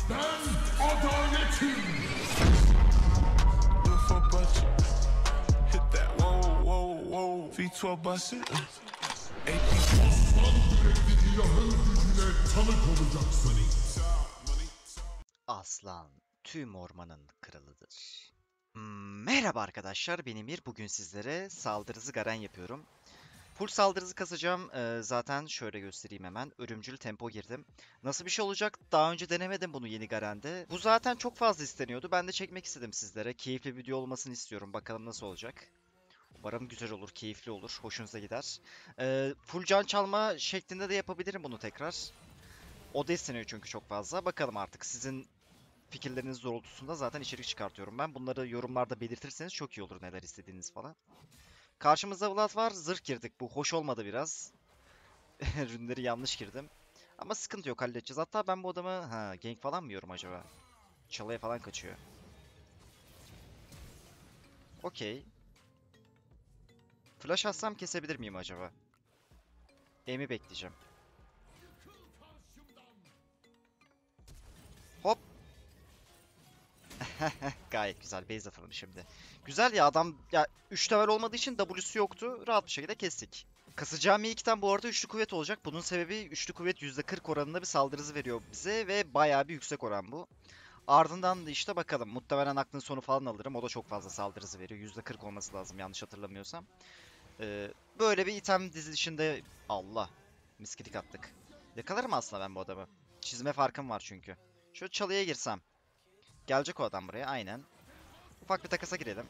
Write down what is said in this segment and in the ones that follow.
Ben adaletim. Aslan yürekli ilahın gücüne tanık olacaksın. Aslan tüm ormanın kralıdır. Merhaba arkadaşlar, benim Emir. Bugün sizlere saldırı Garen yapıyorum. Full saldırı kasacağım. Zaten şöyle göstereyim hemen. Ölümcül tempo girdim. Nasıl bir şey olacak? Daha önce denemedim bunu yeni Garen'de. Bu zaten çok fazla isteniyordu. Ben de çekmek istedim sizlere. Keyifli bir video olmasını istiyorum. Bakalım nasıl olacak. Umarım güzel olur, keyifli olur, hoşunuza gider. Full can çalma şeklinde de yapabilirim bunu tekrar. O da isteniyor çünkü çok fazla. Bakalım artık sizin fikirleriniz doğrultusunda zaten içerik çıkartıyorum ben. Bunları yorumlarda belirtirseniz çok iyi olur, neler istediğiniz falan. Karşımızda Vlad var. Zırh girdik. Bu hoş olmadı biraz. Rünleri yanlış girdim. Ama sıkıntı yok, halledeceğiz. Hatta ben bu adamı... Ha, gank falan mı yiyorum acaba? Çalıya falan kaçıyor. Okey. Flash atsam kesebilir miyim acaba? Aim'i bekleyeceğim. Hop. Gayet güzel. Base atalım şimdi. Güzel ya, adam ya 3 level olmadığı için W'su yoktu. Rahat bir şekilde kestik. Kasacağım ilkten bu arada üçlü kuvvet olacak. Bunun sebebi üçlü kuvvet %40 oranında bir saldırı hızı veriyor bize ve bayağı bir yüksek oran bu. Ardından da işte bakalım. Muhtemelen aklın sonu falan alırım. O da çok fazla saldırı hızı veriyor. %40 olması lazım yanlış hatırlamıyorsam. Böyle bir item dizilişinde... Allah. Miskilik attık. Yakalarım aslında ben bu adamı. Çizme farkım var çünkü. Şöyle çalıya girsem. Gelecek o adam buraya, aynen. Ufak bir takasa girelim.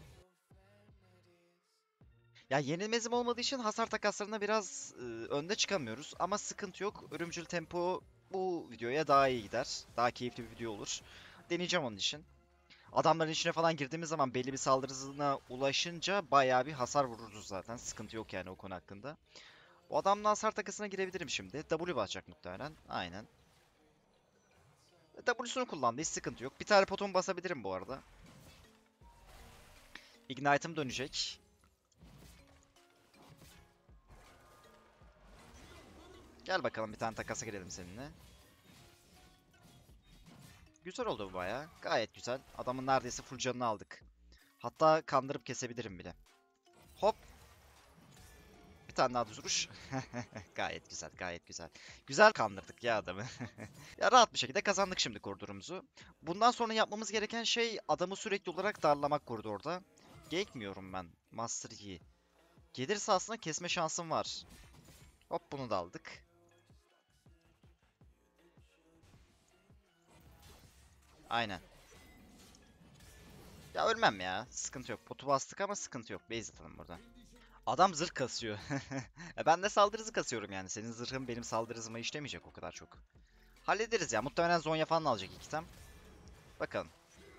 Ya yenilmezim olmadığı için hasar takaslarına biraz önde çıkamıyoruz. Ama sıkıntı yok. Ölümcül tempo bu videoya daha iyi gider. Daha keyifli bir video olur. Deneyeceğim onun için. Adamların içine falan girdiğimiz zaman belli bir saldırı hızına ulaşınca bayağı bir hasar vururuz zaten. Sıkıntı yok yani o konu hakkında. O adamla hasar takasına girebilirim şimdi. W basacak muhtemelen. Aynen. W'sunu kullandı, hiç sıkıntı yok. Bir tane poton basabilirim bu arada. Ignite'ım dönecek. Gel bakalım, bir tane takasa girelim seninle. Güzel oldu bu bayağı. Gayet güzel. Adamın neredeyse full canını aldık. Hatta kandırıp kesebilirim bile. Hop. Bir tane daha düz vuruş. Gayet güzel, gayet güzel. Güzel kandırdık ya adamı. Ya rahat bir şekilde kazandık şimdi koridorumuzu. Bundan sonra yapmamız gereken şey adamı sürekli olarak darlamak koridorda. Gekmiyorum ben. Master Yi. Gelirse aslında kesme şansım var. Hop, bunu da aldık. Aynen. Ya ölmem ya. Sıkıntı yok. Potu bastık ama sıkıntı yok. Base atalım burada. Adam zırh kasıyor. Ben de saldırı hızı kasıyorum yani. Senin zırhın benim saldırı hızıma işlemeyecek o kadar çok. Hallederiz ya. Muhtemelen Zonya falan alacak ilk item. Bakalım.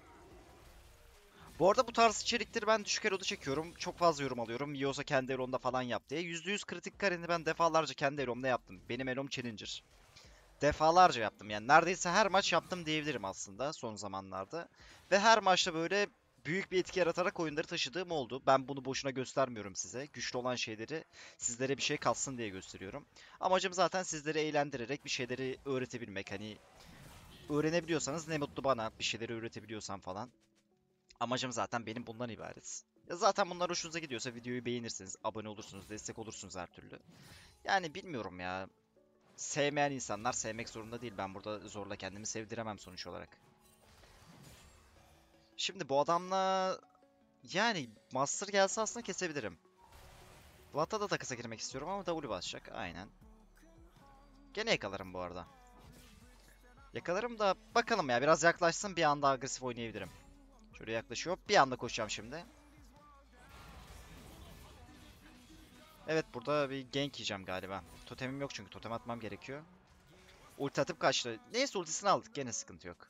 Bu arada bu tarz içerikleri ben düşük elo'da çekiyorum. Çok fazla yorum alıyorum. Yiyorsa kendi elomda falan yap diye. %100 kritik kareni ben defalarca kendi elomda yaptım. Benim elom Challenger. Defalarca yaptım yani. Neredeyse her maç yaptım diyebilirim aslında son zamanlarda. Ve her maçta böyle büyük bir etki yaratarak oyunları taşıdığım oldu. Ben bunu boşuna göstermiyorum size. Güçlü olan şeyleri sizlere bir şey katsın diye gösteriyorum. Amacım zaten sizleri eğlendirerek bir şeyleri öğretebilmek. Hani öğrenebiliyorsanız ne mutlu bana, bir şeyleri öğretebiliyorsam falan. Amacım zaten benim bundan ibaret. Ya zaten bunlar hoşunuza gidiyorsa videoyu beğenirsiniz, abone olursunuz, destek olursunuz her türlü. Yani bilmiyorum ya. Sevmeyen insanlar sevmek zorunda değil. Ben burada zorla kendimi sevdiremem sonuç olarak. Şimdi bu adamla yani Master gelse aslında kesebilirim. Vlad'a da takısa girmek istiyorum ama W basacak. Aynen. Gene yakalarım bu arada. Yakalarım da bakalım ya, biraz yaklaşsın, bir anda agresif oynayabilirim. Şöyle yaklaşıyor. Bir anda koşacağım şimdi. Evet, burada bir gank yiyeceğim galiba. Totemim yok çünkü totem atmam gerekiyor. Ulti atıp kaçtı. Neyse, ultisini aldık, gene sıkıntı yok.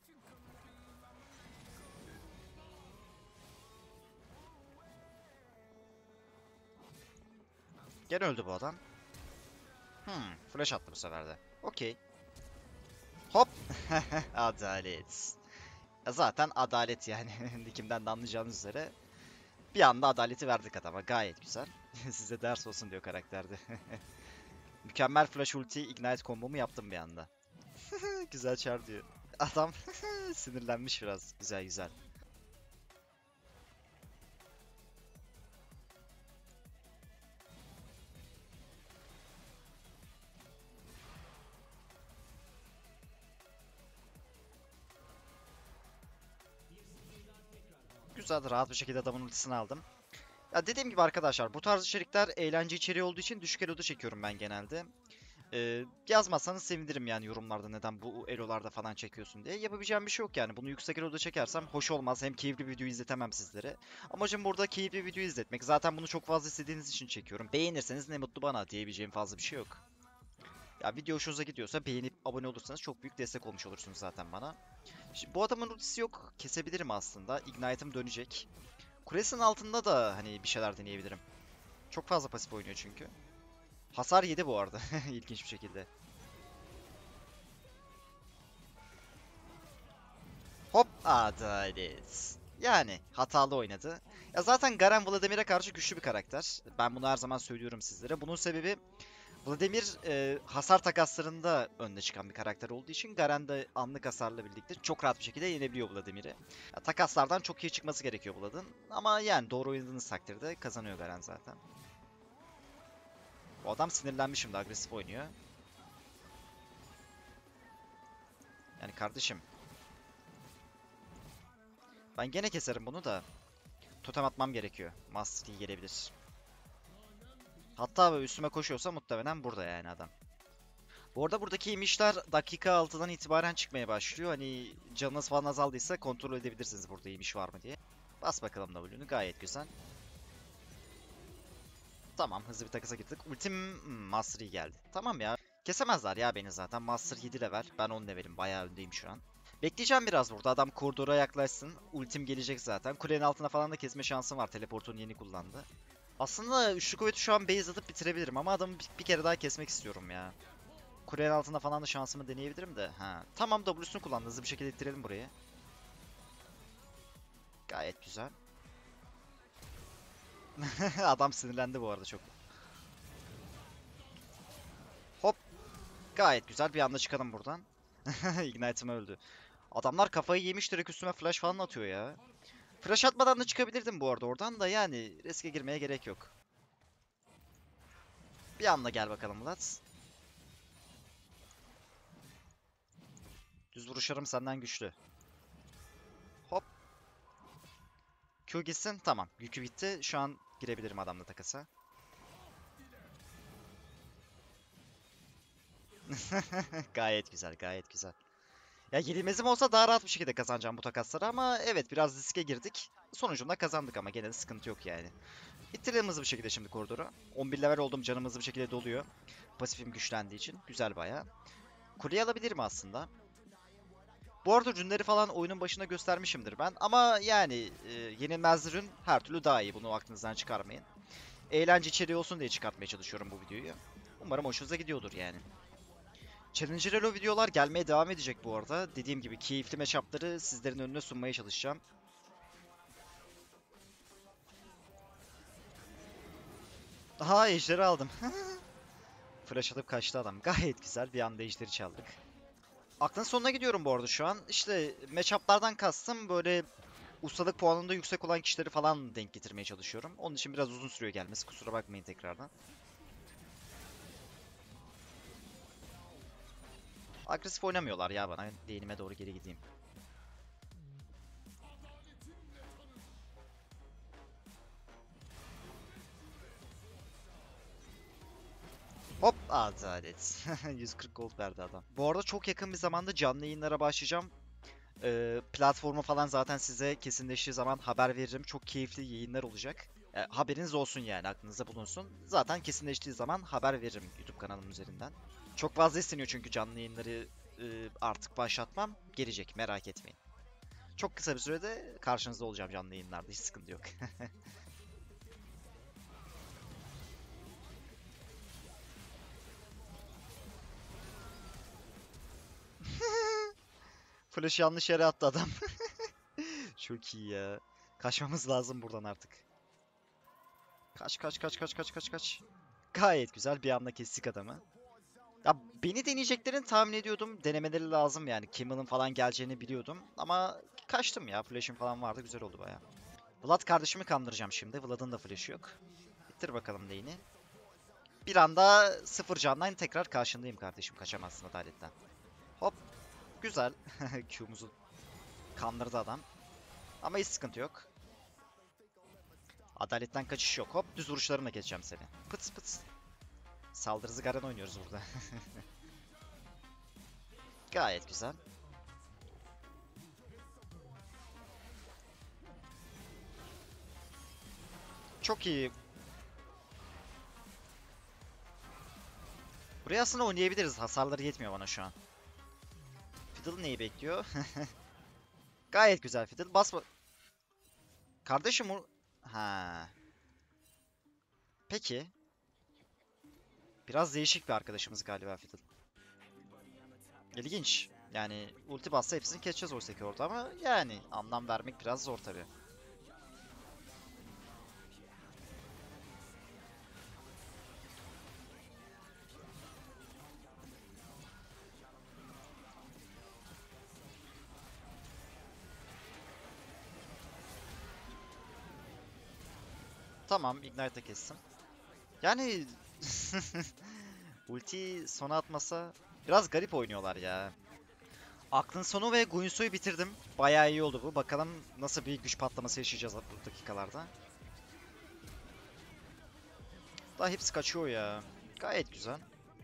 Gene öldü bu adam. Flash attı bu sefer de. Okey. Hop. Adalet. Ya zaten adalet yani. Kimden de anlayacağınız üzere. Bir anda adaleti verdik adama. Gayet güzel. Size ders olsun diyor karakterde. Mükemmel flash ulti ignite kombomu yaptım bir anda. Güzel çar diyor. Adam sinirlenmiş biraz. Güzel güzel. Güzel, rahat bir şekilde adamın ultisini aldım. Ya dediğim gibi arkadaşlar, bu tarz içerikler eğlence içeriği olduğu için düşük elo'da çekiyorum ben genelde. Yazmazsanız sevinirim yani yorumlarda neden bu elolarda falan çekiyorsun diye. Yapabileceğim bir şey yok yani. Bunu yüksek elo'da çekersem hoş olmaz. Hem keyifli bir video izletemem sizlere. Amacım burada keyifli bir video izletmek. Zaten bunu çok fazla istediğiniz için çekiyorum. Beğenirseniz ne mutlu bana, diyebileceğim fazla bir şey yok. Ya video hoşunuza gidiyorsa beğenip abone olursanız çok büyük destek olmuş olursunuz zaten bana. Şimdi bu adamın ultisi yok. Kesebilirim aslında. Ignite'ım dönecek. Kulesinin altında da hani bir şeyler deneyebilirim. Çok fazla pasif oynuyor çünkü. Hasar yedi bu arada. İlginç bir şekilde. Hop Adales. Yani hatalı oynadı. Ya zaten Garen Vladimir'e karşı güçlü bir karakter. Ben bunu her zaman söylüyorum sizlere. Bunun sebebi Vladimir hasar takaslarında önde çıkan bir karakter olduğu için Garen de anlık hasarla birlikte çok rahat bir şekilde yenebiliyor Vladimir'i. Ya, takaslardan çok iyi çıkması gerekiyor Vlad'ın. Ama yani doğru oynadığınız takdirde kazanıyor Garen zaten. Bu adam sinirlenmiş şimdi, agresif oynuyor. Yani kardeşim, ben gene keserim bunu da. Totem atmam gerekiyor. Master Yi gelebilir. Hatta böyle üstüme koşuyorsa muhtemelen burada yani adam. Bu arada buradaki yemişler dakika 6'dan itibaren çıkmaya başlıyor. Hani canınız falan azaldıysa kontrol edebilirsiniz burada yemiş var mı diye. Bas bakalım W'nü, gayet güzel. Tamam, hızlı bir takasa gittik. Ultim Master Yi geldi. Tamam ya. Kesemezler ya beni zaten. Master 7 level. Ben 10 levelim. Bayağı öndeyim şu an. Bekleyeceğim biraz burada. Adam koridora yaklaşsın. Ultim gelecek zaten. Kulenin altına falan da kesme şansım var. Teleportunu yeni kullandı. Aslında üçlü kuvveti şu an base atıp bitirebilirim ama adamı bir kere daha kesmek istiyorum ya. Kulenin altında falan da şansımı deneyebilirim de. Ha. Tamam, W'sunu kullandı. Hızlı bir şekilde ittirelim burayı. Gayet güzel. Adam sinirlendi bu arada çok. Hop. Gayet güzel. Bir anda çıkalım buradan. Ignite'ım öldü. Adamlar kafayı yemiş, direkt üstüme flash falan atıyor ya. Flash atmadan da çıkabilirdim bu arada oradan da, yani riske girmeye gerek yok. Bir anda gel bakalım Vlad. Düz vuruşlarım senden güçlü. Hop. Q gitsin. Tamam. Yükü bitti. Şu an girebilirim adamla takasa. Gayet güzel, gayet güzel. Ya yenilmezim olsa daha rahat bir şekilde kazanacağım bu takasları ama evet, biraz riske girdik. Sonucunda kazandık ama gene de sıkıntı yok yani. İttirelim hızlı bir şekilde şimdi koridoru. 11 level oldum, canım hızlı bir şekilde doluyor. Pasifim güçlendiği için. Güzel baya. Kuleyi alabilirim aslında. Bu arada rünleri falan oyunun başında göstermişimdir ben. Ama yani yenilmez rün her türlü daha iyi. Bunu aklınızdan çıkarmayın. Eğlence içeriği olsun diye çıkartmaya çalışıyorum bu videoyu. Umarım hoşunuza gidiyordur yani. Challenger Elo videolar gelmeye devam edecek bu arada. Dediğim gibi keyifli matchup'ları sizlerin önüne sunmaya çalışacağım. Aha, ejderi aldım. Flash atıp kaçtı adam. Gayet güzel, bir anda ejderi çaldık. Aklın sonuna gidiyorum bu arada şu an. İşte matchup'lardan kastım böyle ustalık puanında yüksek olan kişileri falan denk getirmeye çalışıyorum. Onun için biraz uzun sürüyor gelmesi. Kusura bakmayın tekrardan. Agresif oynamıyorlar ya bana. Lane'ime doğru geri gideyim. Hop, adalet. 140 gold verdi adam. Bu arada çok yakın bir zamanda canlı yayınlara başlayacağım. Platformu falan zaten size kesinleştiği zaman haber veririm. Çok keyifli yayınlar olacak. Haberiniz olsun yani, aklınızda bulunsun. Zaten kesinleştiği zaman haber veririm YouTube kanalım üzerinden. Çok fazla isteniyor çünkü canlı yayınları artık başlatmam. Gelecek, merak etmeyin. Çok kısa bir sürede karşınızda olacağım canlı yayınlarda. Hiç sıkıntı yok. Flash yanlış yere attı adam. Çok iyi ya. Kaçmamız lazım buradan artık. Kaç kaç kaç kaç kaç kaç kaç. Gayet güzel, bir anda kestik adamı. Ya beni deneyeceklerini tahmin ediyordum. Denemeleri lazım yani. Kimmel'ın falan geleceğini biliyordum. Ama kaçtım ya. Flash'im falan vardı. Güzel oldu baya. Vlad kardeşimi kandıracağım şimdi. Vlad'ın da flash'ı yok. Bitir bakalım lane'i. Bir anda sıfır candan tekrar karşındayım kardeşim. Kaçamazsın adaletten. Hop. Güzel. Q'muzu kandırdı adam. Ama hiç sıkıntı yok. Adaletten kaçış yok. Hop düz vuruşlarımla geçeceğim seni. Pıts pıts. Saldırı Garen oynuyoruz burada. Gayet güzel. Çok iyi. Buraya aslında oynayabiliriz. Hasarları yetmiyor bana şu an. Fiddle neyi bekliyor? Gayet güzel Fiddle. Basma. Kardeşim o... Ha. Peki. Biraz değişik bir arkadaşımız galiba Fiddle. İlginç. Yani ulti bassa hepsini keseceğiz oysa ki orada ama yani anlam vermek biraz zor tabii. Tamam, Ignite'ı kestim. Yani ulti sona atmasa biraz garip oynuyorlar ya. Aklın sonu ve Guinsoo'yu bitirdim. Bayağı iyi oldu bu. Bakalım nasıl bir güç patlaması yaşayacağız bu dakikalarda. Daha hepsi kaçıyor ya. Gayet güzel.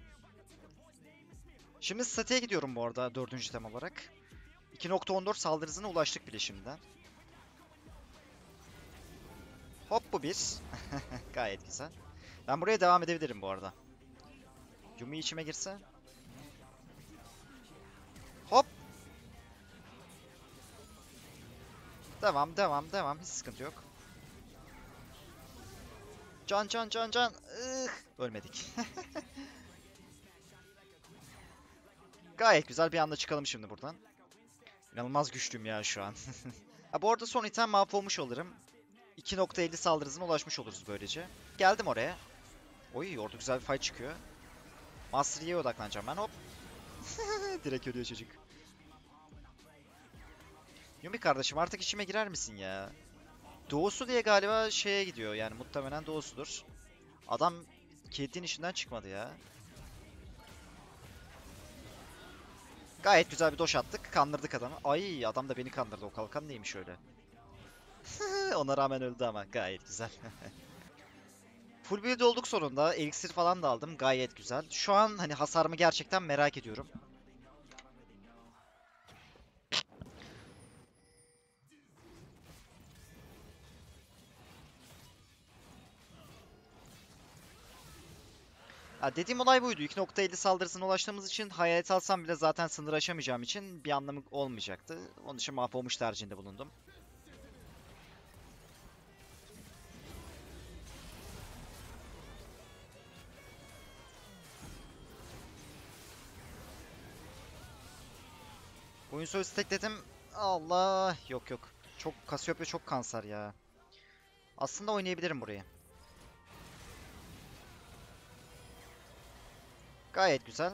Şimdi statiğe gidiyorum bu arada dördüncü tem olarak. 2.14 saldırı hızına ulaştık bile şimdiden. Hop bu bir. Gayet güzel. Ben buraya devam edebilirim bu arada. Yumi içime girse. Hop. Devam devam devam. Hiç sıkıntı yok. Can can can can. Ölmedik. Gayet güzel bir anda çıkalım şimdi buradan. İnanılmaz güçlüyüm ya şu an. Ha, bu arada son item mahvolmuş olurum. 2.50 saldırı hızına ulaşmış oluruz böylece. Geldim oraya. Oy orada güzel bir fight çıkıyor. Master Yi'ye odaklanacağım ben hop. Direkt ölüyor çocuk. Yumi kardeşim artık içime girer misin ya? Doğusu diye galiba şeye gidiyor yani muhtemelen doğusudur. Adam Kate'in işinden çıkmadı ya. Gayet güzel bir doş attık. Kandırdık adamı. Ay adam da beni kandırdı. O kalkan neymiş öyle. Ona rağmen öldü ama gayet güzel. Full build olduk sonunda. Elixir falan da aldım. Gayet güzel. Şu an hani hasarımı gerçekten merak ediyorum. Ha, dediğim olay buydu. 2.50 saldırısına ulaştığımız için hayalet alsam bile zaten sınır aşamayacağım için bir anlamı olmayacaktı. Onun için mahvolmuş tercihinde bulundum. Oyun soyu stackledim. Allah yok yok. Çok Cassiopeia çok kanser ya. Aslında oynayabilirim burayı. Gayet güzel.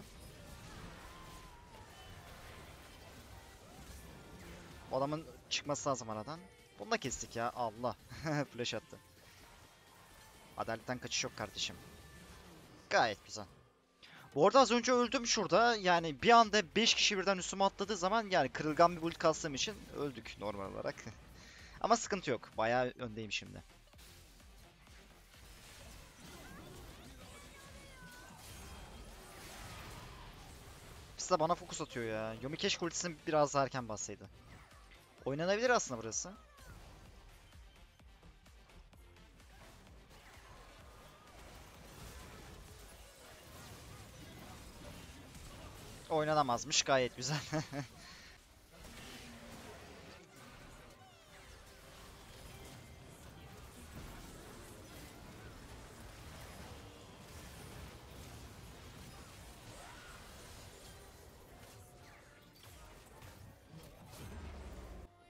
O adamın çıkması lazım aradan. Bunu da kestik ya. Allah. Flash attı. Adaletten kaçış yok kardeşim. Gayet güzel. Bu arada az önce öldüm şurada. Yani bir anda 5 kişi birden üstüme atladığı zaman yani kırılgan bir build kastığım için öldük normal olarak. Ama sıkıntı yok. Bayağı öndeyim şimdi. Pis de bana fokus atıyor ya. Yomi keşke ultisini biraz daha erken bassaydı. Oynanabilir aslında burası. Oynanamazmış gayet güzel.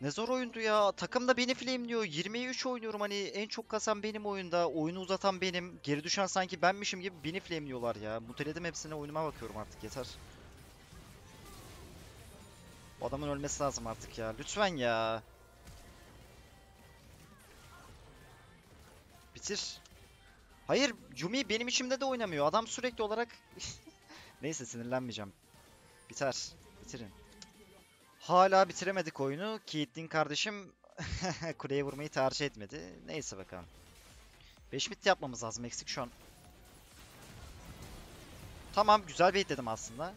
Ne zor oyundu ya. Takım da beni flameliyor. 20'ye 3 oynuyorum. Hani en çok kasan benim oyunda. Oyunu uzatan benim. Geri düşen sanki benmişim gibi beni flameliyorlar ya. Muteledim hepsine, oyunuma bakıyorum artık, yeter. Bu adamın ölmesi lazım artık ya. Lütfen ya. Bitir. Hayır, Yumi benim içimde de oynamıyor. Adam sürekli olarak... Neyse, sinirlenmeyeceğim. Biter. Bitirin. Hala bitiremedik oyunu. Caitlyn kardeşim kuleye vurmayı tercih etmedi. Neyse bakalım. 5 bit yapmamız lazım. Eksik şu an. Tamam, güzel bait dedim aslında.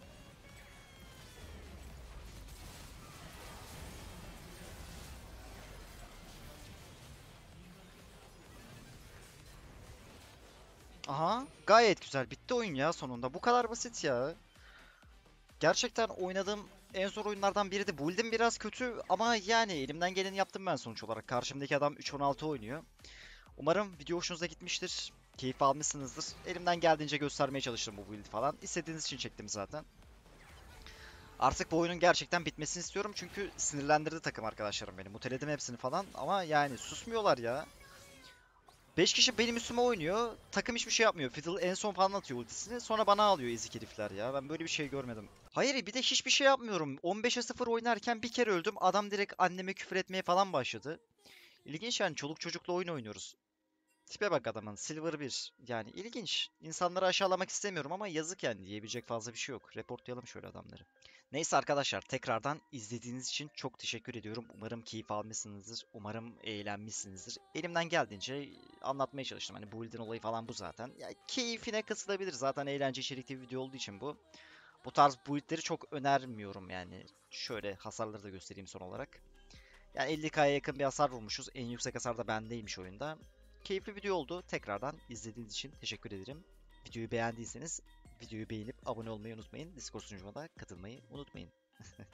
Aha, gayet güzel. Bitti oyun ya sonunda. Bu kadar basit ya. Gerçekten oynadığım en zor oyunlardan biriydi. Build'im biraz kötü ama yani elimden geleni yaptım ben sonuç olarak. Karşımdaki adam 3.16 oynuyor. Umarım video hoşunuza gitmiştir. Keyif almışsınızdır. Elimden geldiğince göstermeye çalıştım bu build falan. İstediğiniz için çektim zaten. Artık bu oyunun gerçekten bitmesini istiyorum çünkü sinirlendirdi takım arkadaşlarım beni. Muteledim hepsini falan ama yani susmuyorlar ya. 5 kişi benim üstüme oynuyor. Takım hiçbir şey yapmıyor. Fiddle en son falan atıyor ultisini. Sonra bana alıyor ezik herifler ya. Ben böyle bir şey görmedim. Hayır, bir de hiçbir şey yapmıyorum. 15'e 0 oynarken bir kere öldüm. Adam direkt anneme küfür etmeye falan başladı. İlginç yani, çoluk çocukla oyun oynuyoruz. Tipe bak adamın. Silver 1. Yani ilginç. İnsanları aşağılamak istemiyorum ama yazık yani. Diyebilecek fazla bir şey yok. Reportlayalım şöyle adamları. Neyse arkadaşlar, tekrardan izlediğiniz için çok teşekkür ediyorum. Umarım keyif almışsınızdır. Umarım eğlenmişsinizdir. Elimden geldiğince anlatmaya çalıştım. Hani build'in olayı falan bu zaten. Ya keyfine kasılabilir. Zaten eğlence içerikli bir video olduğu için bu. Bu tarz build'leri çok önermiyorum yani. Şöyle hasarları da göstereyim son olarak. Yani 50K'ya yakın bir hasar vurmuşuz. En yüksek hasar da bendeymiş oyunda. Keyifli video oldu. Tekrardan izlediğiniz için teşekkür ederim. Videoyu beğendiyseniz videoyu beğenip abone olmayı unutmayın. Discord sunucuma da katılmayı unutmayın.